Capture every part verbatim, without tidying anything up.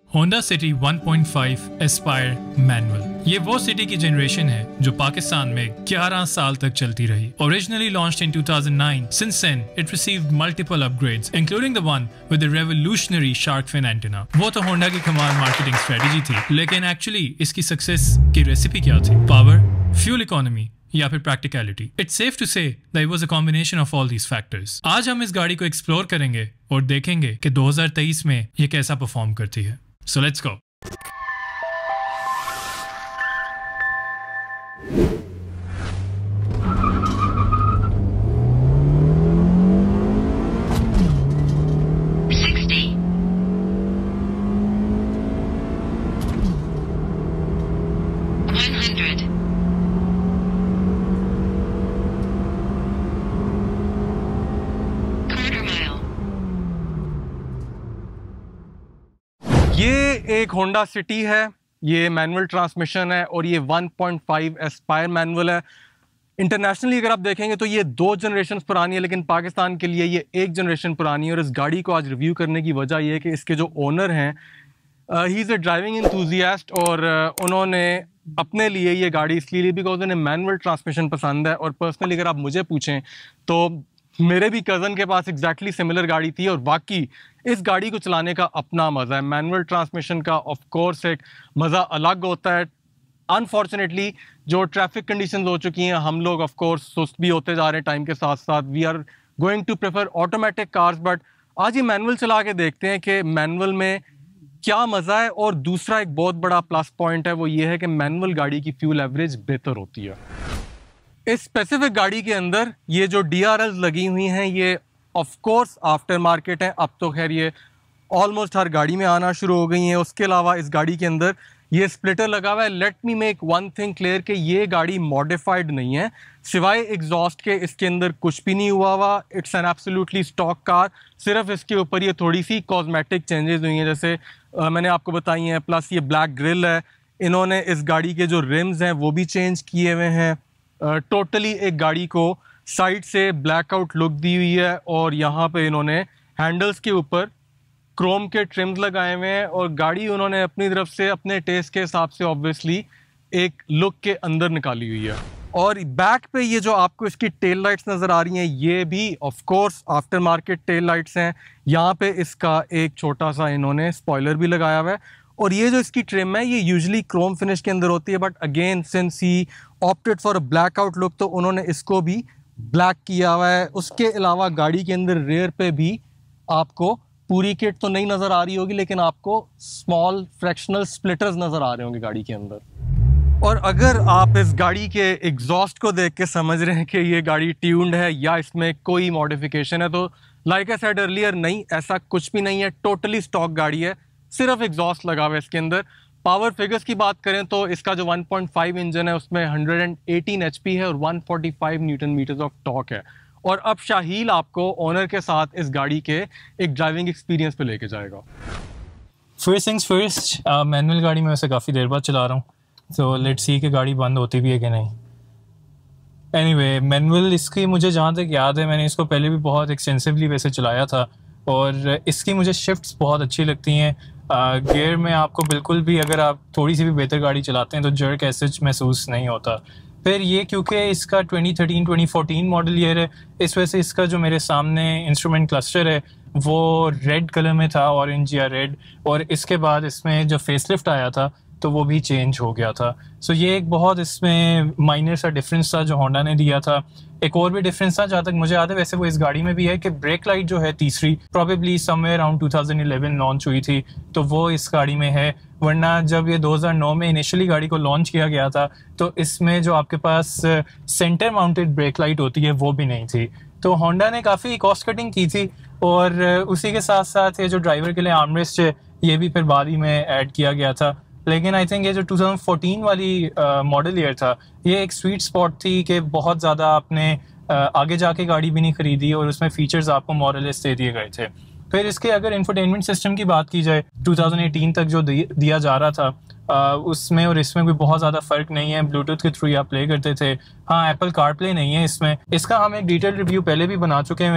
Honda City one point five aspire manual. ये वो city की जनरेशन है जो पाकिस्तान में ग्यारह साल तक चलती रही। Originally launched in two thousand nine, since then it received multiple upgrades, including the one with the revolutionary shark fin antenna. वो तो होंडा की कमाल मार्केटिंग स्ट्रेटजी थी, लेकिन एक्चुअली इसकी सक्सेस की रेसिपी क्या थी? पावर, फ्यूल इकोनॉमी या फिर practicality? It's safe to say that it was a combination of all these factors. आज हम इस गाड़ी को एक्सप्लोर करेंगे और देखेंगे कि दो हज़ार तेईस में ये कैसा परफॉर्म करती है। So let's go. sixty. one hundred. Quarter mile. ये एक होंडा सिटी है, ये मैनुअल ट्रांसमिशन है और ये one point five aspire manual है। इंटरनेशनली अगर आप देखेंगे तो ये दो जनरेशन पुरानी है, लेकिन पाकिस्तान के लिए ये एक जनरेशन पुरानी है। और इस गाड़ी को आज रिव्यू करने की वजह ये है कि इसके जो ओनर हैं, he is a driving enthusiast और uh, उन्होंने अपने लिए ये गाड़ी इसलिए ली बिकॉज उन्हें मैनुअल ट्रांसमिशन पसंद है। और पर्सनली अगर आप मुझे पूछें तो मेरे भी कज़न के पास एग्जैक्टली सिमिलर गाड़ी थी और वाकई इस गाड़ी को चलाने का अपना मज़ा है। मैनुअल ट्रांसमिशन का ऑफ कोर्स एक मज़ा अलग होता है। अनफॉर्चुनेटली जो ट्रैफिक कंडीशंस हो चुकी हैं, हम लोग ऑफ कोर्स सुस्त भी होते जा रहे हैं टाइम के साथ साथ। We are going to prefer automatic cars, but आज ये मैनुअल चला के देखते हैं कि मैनुअल में क्या मज़ा है। और दूसरा एक बहुत बड़ा प्लस पॉइंट है, वो ये है कि मैनुअल गाड़ी की फ्यूल एवरेज बेहतर होती है। इस स्पेसिफिक गाड़ी के अंदर ये जो डी आर एल्स लगी हुई हैं, ये ऑफ कोर्स आफ्टर मार्केट है। अब तो खैर ये ऑलमोस्ट हर गाड़ी में आना शुरू हो गई हैं। उसके अलावा इस गाड़ी के अंदर ये स्प्लिटर लगा हुआ है। Let me make one thing clear कि ये गाड़ी मॉडिफाइड नहीं है, सिवाय एग्जॉस्ट के इसके अंदर कुछ भी नहीं हुआ हुआ। It's an absolutely stock car. सिर्फ इसके ऊपर ये थोड़ी सी कॉस्मेटिक चेंजेस हुई हैं, जैसे आ, मैंने आपको बताई हैं। प्लस ये ब्लैक ग्रिल है, इन्होंने इस गाड़ी के जो रिम्स हैं वो भी चेंज किए हुए हैं। टोटली uh, एक गाड़ी को साइड से ब्लैकआउट लुक दी हुई है और यहाँ पे इन्होंने हैंडल्स के ऊपर क्रोम के ट्रिम्स लगाए हुए हैं। और गाड़ी उन्होंने अपनी तरफ से अपने टेस्ट के हिसाब से ऑब्वियसली एक लुक के अंदर निकाली हुई है। और बैक पे ये जो आपको इसकी टेल लाइट्स नज़र आ रही हैं, ये भी of course after market tail lights हैं। यहाँ पे इसका एक छोटा सा इन्होंने स्पॉइलर भी लगाया हुआ है। और ये जो इसकी ट्रिम है ये यूजुअली क्रोम फिनिश के अंदर होती है, but again since he opted for a blackout look तो उन्होंने इसको भी ब्लैक किया हुआ है। उसके अलावा गाड़ी के अंदर रेयर पे भी आपको पूरी किट तो नहीं नज़र आ रही होगी, लेकिन आपको स्मॉल फ्रैक्शनल स्प्लिटर्स नज़र आ रहे होंगे गाड़ी के अंदर। और अगर आप इस गाड़ी के एग्जॉस्ट को देख के समझ रहे हैं कि ये गाड़ी ट्यून्ड है या इसमें कोई मॉडिफिकेशन है, तो लाइक आई सेड अर्लियर, नहीं, ऐसा कुछ भी नहीं है। टोटली स्टॉक गाड़ी है, सिर्फ एग्जॉस्ट लगा हुआ है इसके अंदर। पावर फिगर्स की बात करें तो इसका जो वन पॉइंट फाइव इंजन है उसमें वन हंड्रेड एटीन एचपी है और one forty five newton meters of torque है। और अब शाहील आपको ओनर के साथ इस गाड़ी के एक ड्राइविंग एक्सपीरियंस पे लेके जाएगा। फर्स्ट थिंग्स फर्स्ट, मैनुअल गाड़ी में वैसे काफ़ी देर बाद चला रहा हूँ, तो लेट्स सी कि गाड़ी बंद होती भी है कि नहीं। एनीवे, मैनुअल इसकी मुझे जहाँ तक याद है, मैंने इसको पहले भी बहुत एक्सटेंसिवली वैसे चलाया था और इसकी मुझे शिफ्ट्स बहुत अच्छी लगती हैं। गियर में आपको बिल्कुल भी, अगर आप थोड़ी सी भी बेहतर गाड़ी चलाते हैं तो जर्क एसच महसूस नहीं होता। फिर ये क्योंकि इसका twenty thirteen twenty fourteen model year है, इस वजह से इसका जो मेरे सामने इंस्ट्रूमेंट क्लस्टर है वो रेड कलर में था, ऑरेंज या रेड। और इसके बाद इसमें जब फेसलिफ्ट आया था तो वो भी चेंज हो गया था। सो ये एक बहुत इसमें माइनर सा डिफरेंस था जो होंडा ने दिया था। एक और भी डिफरेंस था जहाँ तक मुझे याद है, वैसे वो इस गाड़ी में भी है, कि ब्रेक लाइट जो है तीसरी probably somewhere around two thousand eleven launch हुई थी, तो वो इस गाड़ी में है। वरना जब ये दो हज़ार नौ में इनिशियली गाड़ी को लॉन्च किया गया था तो इसमें जो आपके पास सेंटर माउंटेड ब्रेक लाइट होती है वो भी नहीं थी। तो होंडा ने काफ़ी कॉस्ट कटिंग की थी। और उसी के साथ साथ ये जो ड्राइवर के लिए आर्मरेस्ट है ये भी फिर बाद ही में ऐड किया गया था। लेकिन आई थिंक ये जो टू थाउजेंड फोर्टीन वाली मॉडल ईयर था, ये एक स्वीट स्पॉट थी कि बहुत ज़्यादा आपने uh, आगे जाके गाड़ी भी नहीं खरीदी और उसमें फीचर्स आपको मॉरलेस दे दिए गए थे। फिर इसके अगर इंफोटेनमेंट सिस्टम की बात की जाए, टू थाउजेंड एटीन तक जो दिया जा रहा था आ, उसमें और इसमें कोई बहुत ज़्यादा फ़र्क नहीं है। ब्लूटूथ के थ्रू आप प्ले करते थे। हाँ, एप्पल कार प्ले नहीं है इसमें। इसका हम एक डिटेल रिव्यू पहले भी बना चुके हैं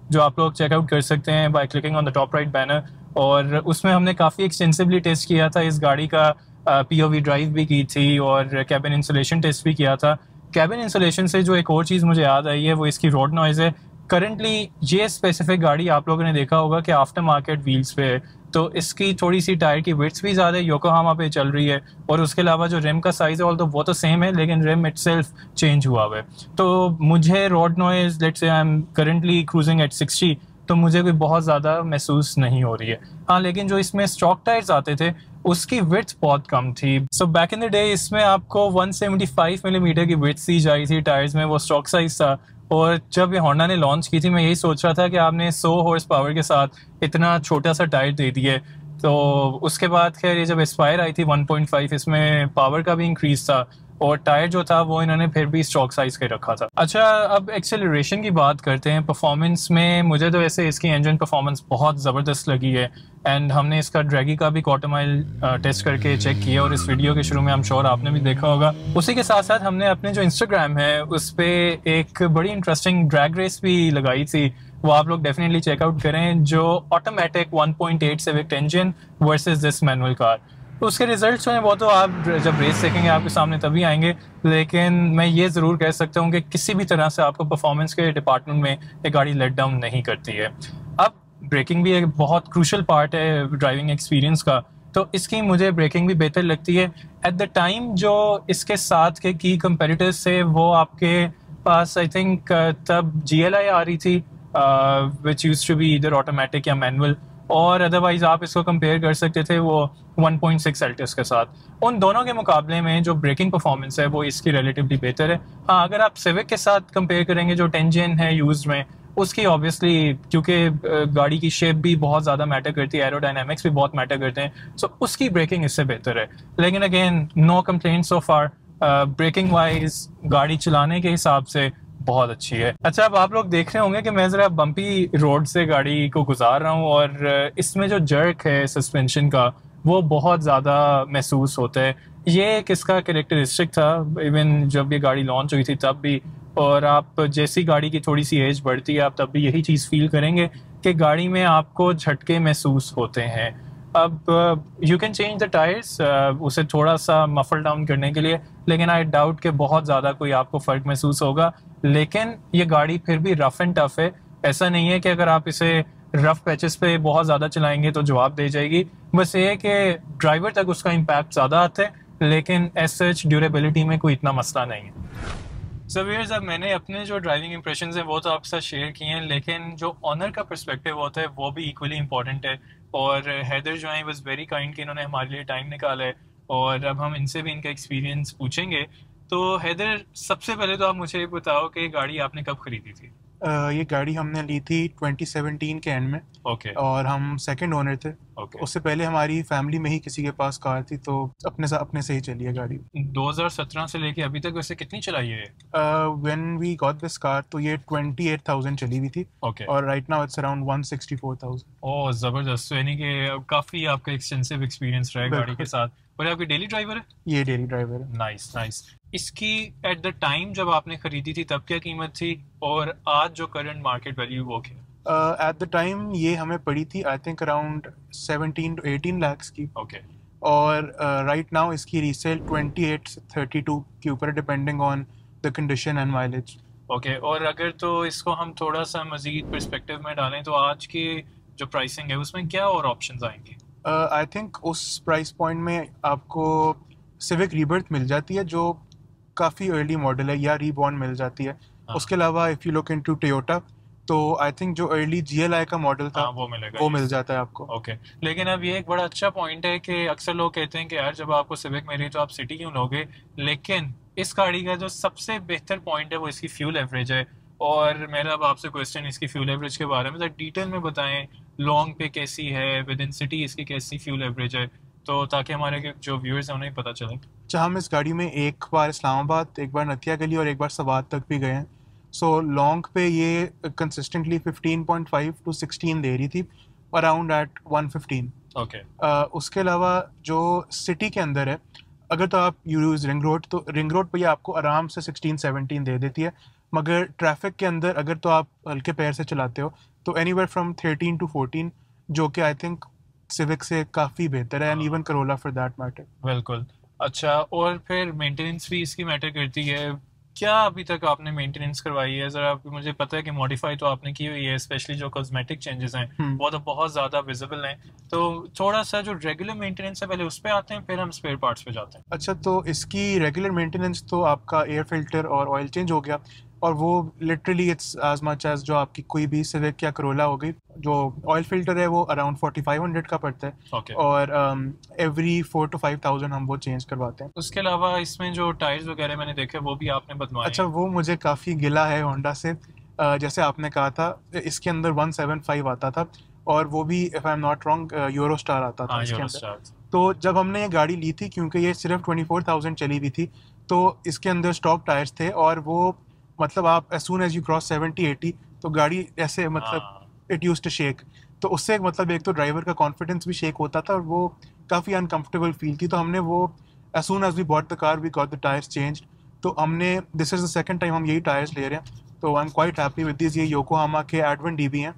जो आप लोग चेकआउट कर सकते हैं by clicking on the top right banner. और उसमें हमने काफ़ी एक्सटेंसिवली टेस्ट किया था इस गाड़ी का, पीओवी ड्राइव भी की थी और कैबिन इंसुलेशन टेस्ट भी किया था। कैबिन इंसुलेशन से जो एक और चीज़ मुझे याद आई है वो इसकी रोड नॉइज़ है। करंटली ये स्पेसिफिक गाड़ी आप लोगों ने देखा होगा कि आफ्टर मार्केट व्हील्स पे है, तो इसकी थोड़ी सी टायर की विड्थ भी ज़्यादा योकोहामा पे चल रही है, और उसके अलावा जो रिम का साइज़ है ऑल तो वो तो सेम है, लेकिन रिम इटसेल्फ चेंज हुआ हुआ है। तो मुझे road noise, let's say I am currently cruising at sixty, तो मुझे कोई बहुत ज़्यादा महसूस नहीं हो रही है। हाँ, लेकिन जो इसमें स्टॉक टायर्स आते थे उसकी विड्थ बहुत कम थी। So back in the day इसमें आपको वन सेवेंटी फाइव मिलीमीटर की विड्थ दी जाई थी टायर्स में, वो स्टॉक साइज था। और जब ये होंडा ने लॉन्च की थी मैं यही सोच रहा था कि आपने सौ हॉर्स पावर के साथ इतना छोटा सा टायर दे दिए। तो उसके बाद खैर ये जब एस्पायर आई थी वन पॉइंट फाइव, इसमें पावर का भी इंक्रीज था और टायर जो था वो इन्होंने फिर भी स्टॉक साइज के रखा था। अच्छा, अब एक्सेलरेशन की बात करते हैं। परफॉर्मेंस में मुझे तो ऐसे इसकी इंजन परफॉर्मेंस बहुत ज़बरदस्त लगी है, एंड हमने इसका ड्रैगी का भी क्वार्टर माइल टेस्ट करके चेक किया और इस वीडियो के शुरू में हम श्योर आपने भी देखा होगा। उसी के साथ साथ हमने अपने जो इंस्टाग्राम है उस पर एक बड़ी इंटरेस्टिंग ड्रैग रेस भी लगाई थी, वो आप लोग डेफिनेटली चेकआउट करें, जो automatic one point eight Civic engine versus this manual car. तो उसके रिजल्ट्स जो हैं वो तो आप जब रेस देखेंगे आपके सामने तभी आएंगे, लेकिन मैं ये ज़रूर कह सकता हूँ कि किसी भी तरह से आपको परफॉर्मेंस के डिपार्टमेंट में ये गाड़ी लेट डाउन नहीं करती है। अब ब्रेकिंग भी एक बहुत क्रूशल पार्ट है ड्राइविंग एक्सपीरियंस का, तो इसकी मुझे ब्रेकिंग भी बेहतर लगती है। एट द टाइम जो इसके साथ के की कंपेटिटर्स थे वो आपके पास आई थिंक तब जी एल आई आ रही थी विच यूज्ड टू बी इधर ऑटोमेटिक या मैनुअल, और अदरवाइज आप इसको कंपेयर कर सकते थे वो वन पॉइंट सिक्स एल्टिस के साथ। उन दोनों के मुकाबले में जो ब्रेकिंग परफॉर्मेंस है वो इसकी रिलेटिवली बेहतर है। हाँ, अगर आप सिविक के साथ कंपेयर करेंगे जो टेन जेन है यूज्ड में, उसकी ऑब्वियसली क्योंकि गाड़ी की शेप भी बहुत ज़्यादा मैटर करती है, एरोडायनामिक्स भी बहुत मैटर करते हैं, सो so उसकी ब्रेकिंग इससे बेहतर है। लेकिन again no complaint so far, braking wise गाड़ी चलाने के हिसाब से बहुत अच्छी है। अच्छा, अब आप लोग देख रहे होंगे कि मैं ज़रा बम्पी रोड से गाड़ी को गुजार रहा हूँ और इसमें जो जर्क है सस्पेंशन का वो बहुत ज़्यादा महसूस होता है। ये एक इसका कैरेक्टरिस्टिक था इवन जब ये गाड़ी लॉन्च हुई थी तब भी, और आप जैसी गाड़ी की थोड़ी सी एज बढ़ती है आप तब भी यही चीज़ फील करेंगे कि गाड़ी में आपको झटके महसूस होते हैं। अब you can change the tyres उसे थोड़ा सा मफल डाउन करने के लिए, लेकिन आई डाउट कि बहुत ज़्यादा कोई आपको फ़र्क महसूस होगा। लेकिन ये गाड़ी फिर भी रफ एंड टफ है, ऐसा नहीं है कि अगर आप इसे रफ पैचेस पे बहुत ज़्यादा चलाएंगे तो जवाब दे जाएगी। बस ये है कि ड्राइवर तक उसका इम्पैक्ट ज़्यादा आता है, लेकिन एज सच ड्यूरेबिलिटी में कोई इतना मसला नहीं है। सो व्यूअर्स, अब मैंने अपने जो ड्राइविंग इंप्रेशंस हैं वो तो आपके साथ शेयर किए हैं, लेकिन जो ऑनर का पर्सपेक्टिव होता है वो भी इक्वली इंपॉर्टेंट है। और हैदर जो है वॉज वेरी काइंड कि इन्होंने हमारे लिए टाइम निकाला है, और अब हम इनसे भी इनका एक्सपीरियंस पूछेंगे। तो हैदर, सबसे पहले तो आप मुझे बताओ कि गाड़ी आपने कब खरीदी थी? Uh, ये गाड़ी हमने ली थी ट्वेंटी सेवनटीन के एंड में। Okay okay. और हम सेकंड ओनर थे। okay. उससे पहले हमारी फैमिली में ही किसी के पास कार थी, तो अपने से अपने से ही चली है गाड़ी। दो हज़ार सत्रह से लेके अभी तक वैसे कितनी चलाई है? When we got this car तो ये ट्वेंटी एट थाउजेंड चली हुई थी। okay. और right now it's around one sixty four thousand. Oh ज़बरदस्त, यानी कि काफ़ी आपका एक्सटेंसिव एक्सपीरियंस रहा है गाड़ी के साथ। और आपकी डेली ड्राइवर है? ये डेली ड्राइवर है। Nice nice. इसकी एट द टाइम जब आपने खरीदी थी तब क्या कीमत थी, और आज जो करंट मार्केट वैल्यू वो क्या? एट द टाइम ये हमें पड़ी थी I think around seventeen to eighteen lakhs की। Okay okay. और राइट नाउ इसकी रीसेल ट्वेंटी एट से थर्टी टू के ऊपर depending on the condition and mileage. Okay, और अगर तो इसको हम थोड़ा सा मजीद पर्सपेक्टिव में डालें तो आज की जो प्राइसिंग है उसमें क्या और ऑप्शंस आएंगे? आई uh, थिंक उस प्राइस पॉइंट में आपको सिविक रीबर्थ मिल जाती है जो काफ़ी अर्ली मॉडल है, या रीबॉर्न मिल जाती है। हाँ. उसके अलावा if you look into Toyota तो आई थिंक जो अर्ली जीएलआई का मॉडल था हाँ, वो मिलेगा, वो मिल जाता है आपको। Okay okay. लेकिन अब ये एक बड़ा अच्छा पॉइंट है कि अक्सर लोग कहते हैं कि यार जब आपको सिविक मिली तो आप सिटी क्यों लोगे, लेकिन इस गाड़ी का जो सबसे बेहतर पॉइंट है वो इसकी फ्यूल एवरेज है। और मेरा अब आपसे क्वेश्चन इसकी फ्यूल एवरेज के बारे में तो डिटेल में बताएं, लॉन्ग पे कैसी है, विद इन सिटी इसकी कैसी फ्यूल एवरेज है, तो ताकि हमारे जो व्यूअर्स हैं उन्हें पता चले। अच्छा, हम इस गाड़ी में एक बार इस्लामाबाद, एक बार नथिया गली और एक बार सवात तक भी गए हैं। सो लॉन्ग पे ये consistently fifteen point five to sixteen दे रही थी, around eight one fifteen. Okay. उसके अलावा जो सिटी के अंदर है, अगर तो आप यूज रिंग रोड तो रिंग रोड पे ये आपको आराम से सिक्सटीन सेवनटीन दे देती है, मगर ट्रैफिक के अंदर अगर तो आप हल्के पैर से चलाते हो तो anywhere from thirteen to fourteen, जो कि आई थिंक सिविक से काफ़ी बेहतर है, and even Corolla for that matter. बिल्कुल। अच्छा, और फिर मेंटेनेंस भी इसकी मैटर करती है। क्या अभी तक आपने मेंटेनेंस करवाई है? ज़रा मुझे पता है कि मॉडिफाई तो आपने की हुई है, स्पेशली जो कॉस्मेटिक चेंजेस हैं वो तो बहुत ज़्यादा विजिबल हैं, तो थोड़ा सा जो रेगुलर मेंटेनेंस है पहले उस पर आते हैं, फिर हम स्पेयर पार्ट्स पे जाते हैं। अच्छा, तो इसकी रेगुलर मेंटेनेंस तो आपका एयर फिल्टर और ऑयल चेंज हो गया, और वो literally it's as much as जो आपकी कोई भी सिविक या करोला हो गई। जो ऑयल फिल्टर है वो अराउंड फोर्टी फाइव हंड्रेड का पड़ता है, okay. और every four to five thousand हम वो चेंज करवाते हैं। उसके अलावा इसमें जो टायर्स वगैरह मैंने देखे वो भी आपने बदलवाए? अच्छा, वो मुझे काफ़ी गिला है होंडा से। uh, जैसे आपने कहा था इसके अंदर वन सेवन फाइव आता था, और वो भी if I am not wrong Euro star आता था इसके अंदर। तो जब हमने ये गाड़ी ली थी, क्योंकि ये सिर्फ ट्वेंटी फोर थाउजेंड चली हुई थी, तो इसके अंदर स्टॉक टायर्स थे, और वो मतलब आप as soon as you cross seventy eighty तो गाड़ी ऐसे मतलब इट यूज्ड टू शेक। तो उससे मतलब एक तो ड्राइवर का कॉन्फिडेंस भी शेक होता था, और वो काफ़ी अनकंफर्टेबल फील थी। तो हमने वो as soon as we bought the car we got the tyres change. तो हमने this is the second time हम यही टायर्स ले रहे हैं, तो I am quite happy with this. ये योकोहामा के एडवन डी बी हैं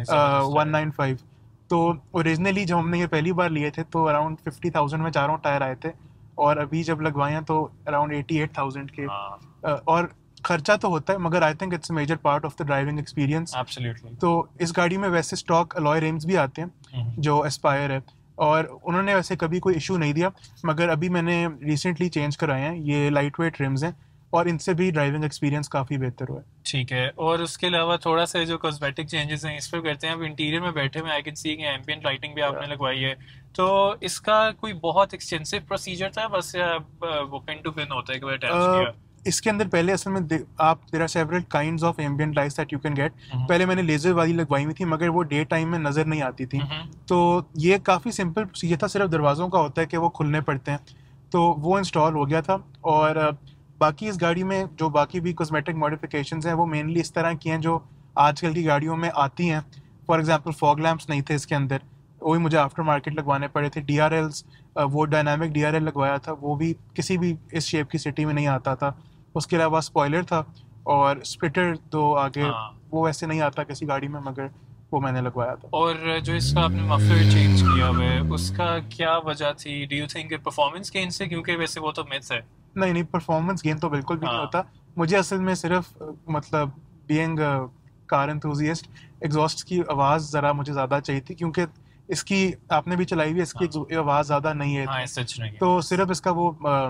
वन नाइन फाइव। तो ओरिजिनली जब हमने ये पहली बार लिए थे तो अराउंड फिफ्टी थाउजेंड में चारों टायर आए थे, और अभी जब लगवाए हैं तो अराउंड एटी एट थाउजेंड के। uh, और खर्चा तो होता है, मगर I think it's major part of the driving experience. Absolutely. तो इस गाड़ी में वैसे स्टॉक अलॉय रिम्स भी आते हैं जो एस्पायर है, और उन्होंने वैसे कभी कोई इशू नहीं दिया, मगर अभी मैंने रिसेंटली चेंज कराए हैं। ये लाइट वेट रिम्स हैं, और इनसे भी ड्राइविंग एक्सपीरियंस काफ़ी बेहतर हुआ है। ठीक है, और उसके अलावा थोड़ा सा जो कॉस्मेटिक चेंजेस हैं इस पर करते हैं। अब इंटीरियर में बैठे हुए आई कैन सी कि एम्बिएंट लाइटिंग भी आपने लगवाई है, तो इसका कोई बहुत एक्सटेंसिव प्रोसीजर था बस, वो पिन टू पिन होता है कि अटैच किया? इसके अंदर पहले असल में आप there are several kinds of ambient lights that you can get. पहले मैंने लेजर वाली लगवाई हुई थी, मगर वो डे टाइम में नज़र नहीं आती थी। तो ये काफ़ी सिंपल प्रोसीजर था, सिर्फ दरवाज़ों का होता है कि वो खुलने पड़ते हैं, तो वो इंस्टॉल हो गया था। और बाकी इस गाड़ी में जो बाकी भी कॉस्मेटिक मॉडिफिकेशंस हैं वो मेनली इस तरह की हैं जो आजकल की गाड़ियों में आती हैं। फॉर एग्जांपल फॉग लैंप्स नहीं थे इसके अंदर, वही मुझे आफ्टर मार्केट लगवाने पड़े थे। डी आर एल्स, वो डायनामिक डी आर एल लगवाया था, वो भी किसी भी इस शेप की सिटी में नहीं आता था। उसके अलावा स्पॉयलर था, और स्प्लिटर दो आगे हाँ। वो वैसे नहीं आता किसी गाड़ी में, मगर वो मैंने लगवाया था। और जो इसका आपने मफलर चेंज किया हुआ है उसका क्या वजह थी? Do you think performance gain से? क्योंकि वैसे वो तो मिथ है। नहीं नहीं, परफॉर्मेंस गेन तो बिल्कुल भी हाँ। नहीं होता। मुझे असल में सिर्फ मतलब बीइंग कार एंथुसियास्ट, एग्जॉस्ट की आवाज़ ज़रा मुझे ज़्यादा चाहिए थी, क्योंकि इसकी आपने भी चलाई हुई, इसकी हाँ। आवाज़ ज़्यादा नहीं है। हाँ, सच नहीं है। तो सिर्फ इसका वो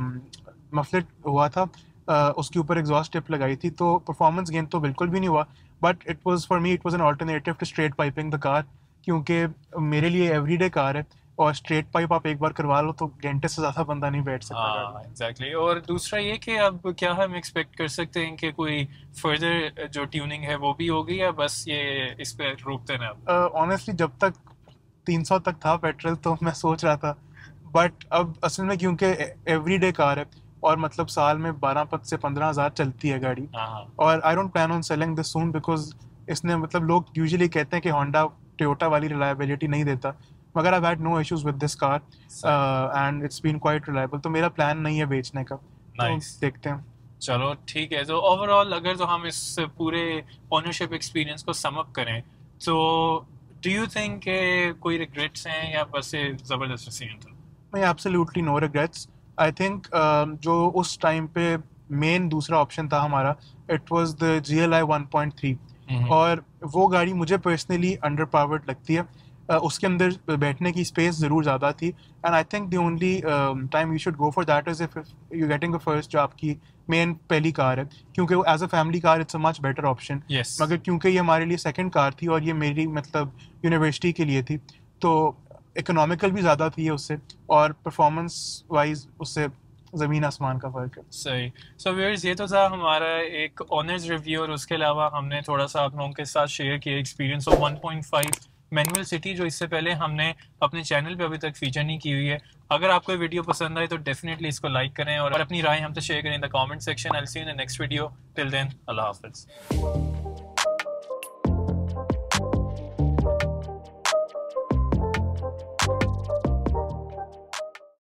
मफलर हुआ था, Uh, उसके ऊपर एग्जॉस्ट टिप लगाई थी, तो परफॉर्मेंस गेन तो बिल्कुल भी नहीं हुआ। But it was for me it was an alternative to straight piping the car, क्योंकि मेरे लिए एवरीडे कार है, और स्ट्रेट पाइप आप एक बार करवा लो तो घंटे से ज़्यादा बंदा नहीं बैठ सकता। एग्जैक्टली। और दूसरा ये कि अब क्या हम एक्सपेक्ट कर सकते हैं कि कोई फर्दर जो ट्यूनिंग है वो भी होगी, या बस ये इस पर रोकते हैं? ऑनेस्टली uh, जब तक तीन सौ तक था पेट्रोल तो मैं सोच रहा था, बट अब असल में क्योंकि एवरीडे कार है, और मतलब साल में बारह से पंद्रह हज़ार चलती है गाड़ी, और I don't plan on selling this soon, because इसने मतलब लोग यूजुअली कहते हैं कि होंडा टोयोटा वाली रिलायबिलिटी नहीं देता, मगर I had no issues with this car and it's been quite reliable. तो मेरा प्लान नहीं है बेचने का, nice. तो देखते हैं। चलो ठीक है। तो ओवरऑल अगर तो हम इस पूरे ओनरशिप एक्सपीरियंस को सम अप करें, तो डू यू थिंक कोई रिग्रेट्स हैं या बस ज़बरदस्त सीन था? नहीं, absolutely no regrets. I think जो उस टाइम पे मेन दूसरा ऑप्शन था हमारा, it was the G L I one point three, और वो गाड़ी मुझे पर्सनली अंडर पावर्ड लगती है। uh, उसके अंदर बैठने की स्पेस ज़रूर ज़्यादा थी, and I think the only time you should go for that is if you getting a first जो आपकी मेन पहली कार है, क्योंकि as a family car it's a much better option. मगर क्योंकि ये हमारे लिए सेकेंड कार थी, और ये मेरी मतलब यूनिवर्सिटी के लिए थी, तो इकोनॉमिकल भी ज़्यादा थी उससे, और परफॉर्मेंस वाइज उससे ज़मीन आसमान का फ़र्क है। सही। सो व्यूअर्स, ये तो था हमारा एक ऑनर्स रिव्यू, और उसके अलावा हमने थोड़ा सा आप लोगों के साथ शेयर किया experience of one point five manual City, जो इससे पहले हमने अपने चैनल पे अभी तक फीचर नहीं की हुई है। अगर आपको वीडियो पसंद आए तो डेफिनेटली इसको लाइक करें, और अपनी राय हमसे शेयर करें in the comment section. I will see you in the next video. Till then, अल्लाह हाफिज़।